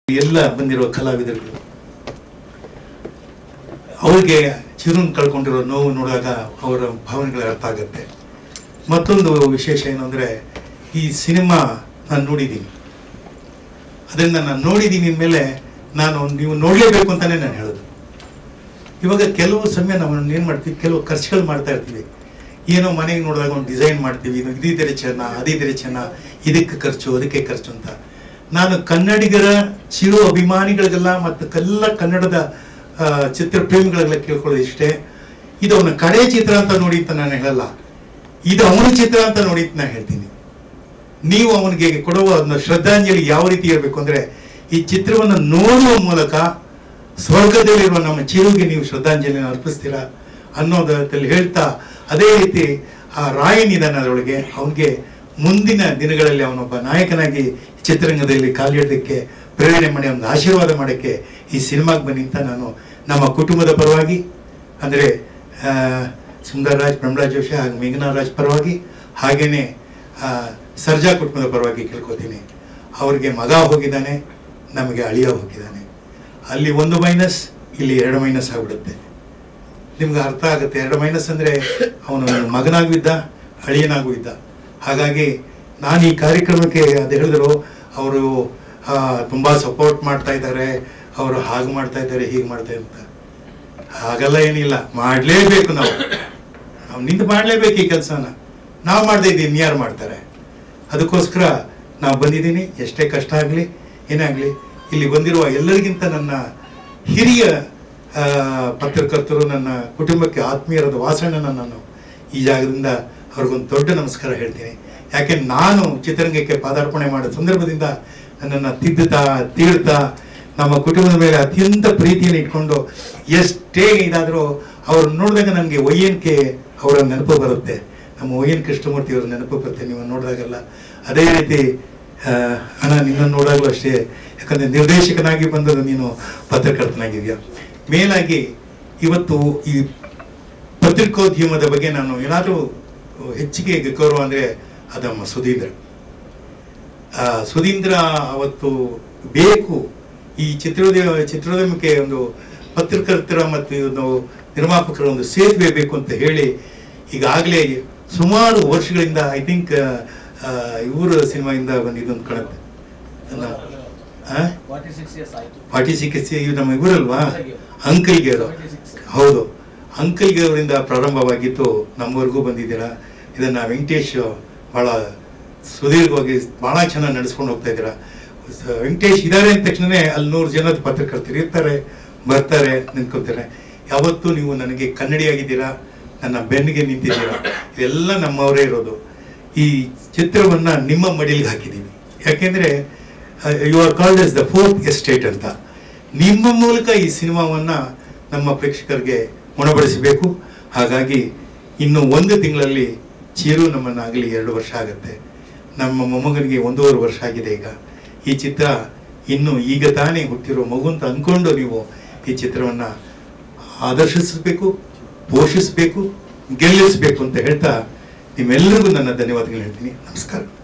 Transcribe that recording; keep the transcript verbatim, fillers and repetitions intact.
ಎಲ್ಲ ಬಂದಿರೋ ಕಲಾವಿದರಿಗೆ ಅವ್ರಿಗೆ ಚಿರುನ್ ಕಳ್ಕೊಂಡಿರೋ ನೋವು ನೋಡಿದಾಗ ಅವರ ಭಾವನೆಗಳು ಅರ್ಥ ಆಗುತ್ತೆ. ಮತ್ತೊಂದು ವಿಶೇಷ ಏನು ಅಂದರೆ, ಈ ಸಿನಿಮಾ ನಾನು ನೋಡಿದ್ದೀನಿ, ಅದರಿಂದ ನಾನು ನೋಡಿದ್ದೀನಿ ಮೇಲೆ ನಾನು ನೀವು ನೋಡಲೇಬೇಕು ಅಂತಲೇ ನಾನು ಹೇಳೋದು. ಇವಾಗ ಕೆಲವು ಸಮಯ ನಾವು ಏನು ಮಾಡ್ತೀವಿ, ಕೆಲವು ಖರ್ಚುಗಳು ಮಾಡ್ತಾ ಇರ್ತೀವಿ. ಏನೋ ಮನೆಗೆ ನೋಡಿದಾಗ ಒಂದು ಡಿಸೈನ್ ಮಾಡ್ತೀವಿ, ಇದು ಇದಿದ್ರೆ ಚೆನ್ನ, ಅದಿದ್ರೆ ಚೆನ್ನ, ಇದಕ್ಕೆ ಖರ್ಚು ಅದಕ್ಕೆ ಖರ್ಚು ಅಂತ. ನಾನು ಕನ್ನಡಿಗರ ಚಿರು ಅಭಿಮಾನಿಗಳಿಗೆಲ್ಲ ಮತ್ತು ಎಲ್ಲ ಕನ್ನಡದ ಚಿತ್ರಪ್ರೇಮಿಗಳಿಗೆಲ್ಲ ಕೇಳ್ಕೊಳ್ಳೋದು ಇಷ್ಟೇ, ಇದು ಅವನ ಕಡೆ ಚಿತ್ರ ಅಂತ ನೋಡಿ ಅಂತ ನಾನು ಹೇಳಲ್ಲ, ಇದು ಅವನ ಚಿತ್ರ ಅಂತ ನೋಡಿ ಅಂತ ನಾನು ಹೇಳ್ತೀನಿ. ನೀವು ಅವನಿಗೆ ಕೊಡುವ ಒಂದು ಶ್ರದ್ಧಾಂಜಲಿ ಯಾವ ರೀತಿ ಇರಬೇಕು ಅಂದರೆ, ಈ ಚಿತ್ರವನ್ನು ನೋಡುವ ಮೂಲಕ ಸ್ವರ್ಗದಲ್ಲಿರುವ ನಮ್ಮ ಚಿರುಗೆ ನೀವು ಶ್ರದ್ಧಾಂಜಲಿನ ಅರ್ಪಿಸ್ತೀರಾ ಅನ್ನೋದಲ್ಲಿ ಹೇಳ್ತಾ, ಅದೇ ರೀತಿ ಆ ರಾಯನ್ ಇದ್ದಾನೆ ಅದರೊಳಗೆ, ಅವನಿಗೆ ಮುಂದಿನ ದಿನಗಳಲ್ಲಿ ಅವನೊಬ್ಬ ನಾಯಕನಾಗಿ ಚಿತ್ರರಂಗದಲ್ಲಿ ಕಾಲಿಡೋದಕ್ಕೆ ಪ್ರೇರಣೆ ಮಾಡಿ ಒಂದು ಆಶೀರ್ವಾದ ಮಾಡೋಕ್ಕೆ ಈ ಸಿನಿಮಾಗೆ ಬನ್ನಿ ಅಂತ ನಾನು ನಮ್ಮ ಕುಟುಂಬದ ಪರವಾಗಿ, ಅಂದರೆ ಸುಂದರರಾಜ್, ಪ್ರಮರಾಜ್ ಜೋಶಿ ಹಾಗೂ ಮೇಘನಾರಾಜ್ ಪರವಾಗಿ, ಹಾಗೆಯೇ ಸರ್ಜಾ ಕುಟುಂಬದ ಪರವಾಗಿ ಕೇಳ್ಕೊತೀನಿ. ಅವ್ರಿಗೆ ಮಗ ಹೋಗಿದ್ದಾನೆ, ನಮಗೆ ಅಳಿಯ ಹೋಗಿದ್ದಾನೆ. ಅಲ್ಲಿ ಒಂದು ಮೈನಸ್, ಇಲ್ಲಿ ಎರಡು ಮೈನಸ್ ಆಗಿಬಿಡುತ್ತೆ. ನಿಮ್ಗೆ ಅರ್ಥ ಆಗುತ್ತೆ. ಎರಡು ಮೈನಸ್ ಅಂದರೆ ಅವನು ಮಗನಾಗೂ ಇದ್ದ, ಅಳಿಯನಾಗೂ ಇದ್ದ. ಹಾಗಾಗಿ ನಾನು ಈ ಕಾರ್ಯಕ್ರಮಕ್ಕೆ ಅದು ಹೇಳಿದ್ರು, ಅವರು ತುಂಬ ಸಪೋರ್ಟ್ ಮಾಡ್ತಾ ಇದ್ದಾರೆ, ಅವರು ಹಾಗೆ ಮಾಡ್ತಾ ಇದ್ದಾರೆ, ಹೀಗೆ ಮಾಡ್ತಾ ಅಂತ. ಹಾಗೆಲ್ಲ ಏನಿಲ್ಲ, ಮಾಡಲೇಬೇಕು. ನಾವು ನಾವು ನಿಂತು ಮಾಡಲೇಬೇಕು ಈ ಕೆಲಸನ. ನಾವು ಮಾಡದೇ ಇದ್ದೀವಿ, ಇನ್ಯಾರು ಮಾಡ್ತಾರೆ? ಅದಕ್ಕೋಸ್ಕರ ನಾವು ಬಂದಿದ್ದೀನಿ. ಎಷ್ಟೇ ಕಷ್ಟ ಆಗಲಿ ಏನಾಗಲಿ, ಇಲ್ಲಿ ಬಂದಿರುವ ಎಲ್ಲರಿಗಿಂತ ನನ್ನ ಹಿರಿಯ ಪತ್ರಕರ್ತರು, ನನ್ನ ಕುಟುಂಬಕ್ಕೆ ಆತ್ಮೀಯರಾದ ವಾಸಣ್ಣನ ನಾನು ಈ ಜಾಗದಿಂದ ಅವ್ರಿಗೊಂದು ದೊಡ್ಡ ನಮಸ್ಕಾರ ಹೇಳ್ತೀನಿ. ಯಾಕೆ ನಾನು ಚಿತ್ರರಂಗಕ್ಕೆ ಪಾದಾರ್ಪಣೆ ಮಾಡೋ ಸಂದರ್ಭದಿಂದ ನನ್ನನ್ನು ತಿದ್ದುತ್ತಾ ತೀಡ್ತಾ ನಮ್ಮ ಕುಟುಂಬದ ಮೇಲೆ ಅತ್ಯಂತ ಪ್ರೀತಿಯನ್ನು ಇಟ್ಕೊಂಡು, ಎಷ್ಟೇ ಇದಾದರೂ ಅವ್ರು ನೋಡಿದಾಗ ನನಗೆ ವೈ ಎನ್ ಕೆ ಅವರ ನೆನಪು ಬರುತ್ತೆ, ನಮ್ಮ ವೈ ಎನ್ ಕೃಷ್ಣಮೂರ್ತಿ ಅವರ ನೆನಪು ಬರುತ್ತೆ ನೀವು ನೋಡಿದಾಗೆಲ್ಲ. ಅದೇ ರೀತಿ ಅಣ್ಣ ನಿನ್ನನ್ನು ನೋಡಾಗಲೂ ಅಷ್ಟೇ, ಯಾಕಂದರೆ ನಿರ್ದೇಶಕನಾಗಿ ಬಂದದ್ದು ನೀನು ಪತ್ರಕರ್ತನಾಗಿದೆಯಾ. ಮೇಲಾಗಿ ಇವತ್ತು ಈ ಪತ್ರಿಕೋದ್ಯಮದ ಬಗ್ಗೆ ನಾನು ಏನಾದರೂ ಹೆಚ್ಚಿಗೆ ಗೌರವ ಅಂದರೆ ಅದಮ್ಮ ಸುಧೀಂದ್ರ. ಸುಧೀಂದ್ರ ಅವತ್ತು ಬೇಕು ಈ ಚಿತ್ರೋದ್ಯಮ ಚಿತ್ರೋದ್ಯಮಕ್ಕೆ ಒಂದು ಪತ್ರಕರ್ತರ ಮತ್ತು ಒಂದು ನಿರ್ಮಾಪಕರ ಒಂದು ಸೇತುವೆ ಬೇಕು ಅಂತ ಹೇಳಿ ಈಗಾಗಲೇ ಸುಮಾರು ವರ್ಷಗಳಿಂದ, ಐ ಥಿಂಕ್ ಇವರು ಸಿನಿಮಾಯಿಂದ ಬಂದಿದ್ದೊಂದು ಕಾಣುತ್ತೆ, ಫಾರ್ಟಿ ಸಿಕ್ಸ್ ಇವ್ ನಮ್ಮ ಇವರಲ್ವಾ, ಅಂಕಲ್ಗೆ ಅವರು. ಹೌದು, ಅಂಕಲ್ಗೆ ಅವರಿಂದ ಪ್ರಾರಂಭವಾಗಿತ್ತು, ನಮ್ಮವರೆಗೂ ಬಂದಿದ್ದೀರಾ. ಇದನ್ನು ವೆಂಕಟೇಶ್ ಭಾಳ ಸುದೀರ್ಘವಾಗಿ ಭಾಳ ಚೆನ್ನಾಗಿ ನಡೆಸ್ಕೊಂಡು ಹೋಗ್ತಾ ಇದ್ದೀರಾ. ವೆಂಕಟೇಶ್ ಇದ್ದಾರೆ ಅಂದ ತಕ್ಷಣವೇ ಅಲ್ಲಿ ನೂರು ಜನದ ಪತ್ರಕರ್ತರು ಇರ್ತಾರೆ, ಬರ್ತಾರೆ, ನಿಂತ್ಕೊತಾರೆ. ಯಾವತ್ತೂ ನೀವು ನನಗೆ ಕನ್ನಡಿಯಾಗಿದ್ದೀರಾ, ನನ್ನ ಬೆನ್ನಿಗೆ ನಿಂತಿದ್ದೀರಾ. ಇದೆಲ್ಲ ನಮ್ಮವರೇ ಇರೋದು. ಈ ಚಿತ್ರವನ್ನು ನಿಮ್ಮ ಮಡಿಲಿಗೆ ಹಾಕಿದ್ದೀವಿ. ಯಾಕೆಂದರೆ you are called as the fourth estate ಅಂತ. ನಿಮ್ಮ ಮೂಲಕ ಈ ಸಿನಿಮಾವನ್ನು ನಮ್ಮ ಪ್ರೇಕ್ಷಕರಿಗೆ ಉಣಬಡಿಸಬೇಕು. ಹಾಗಾಗಿ ಇನ್ನು ಒಂದು ತಿಂಗಳಲ್ಲಿ ಚಿರು ನಮ್ಮನ್ನಾಗಲಿ ಎರಡು ವರ್ಷ ಆಗುತ್ತೆ. ನಮ್ಮ ಮೊಮ್ಮಗನಿಗೆ ಒಂದೂವರೆ ವರ್ಷ ಆಗಿದೆ ಈಗ. ಈ ಚಿತ್ರ ಇನ್ನು ಈಗ ತಾನೇ ಹುಟ್ಟಿರೋ ಮಗು ಅಂತ ಅಂದ್ಕೊಂಡು ನೀವು ಈ ಚಿತ್ರವನ್ನು ಆದರ್ಶಿಸಬೇಕು, ಪೋಷಿಸಬೇಕು, ಗೆಲ್ಲಿಸಬೇಕು ಅಂತ ಹೇಳ್ತಾ ನಿಮ್ಮೆಲ್ಲರಿಗೂ ನನ್ನ ಧನ್ಯವಾದಗಳು ಹೇಳ್ತೀನಿ. ನಮಸ್ಕಾರ.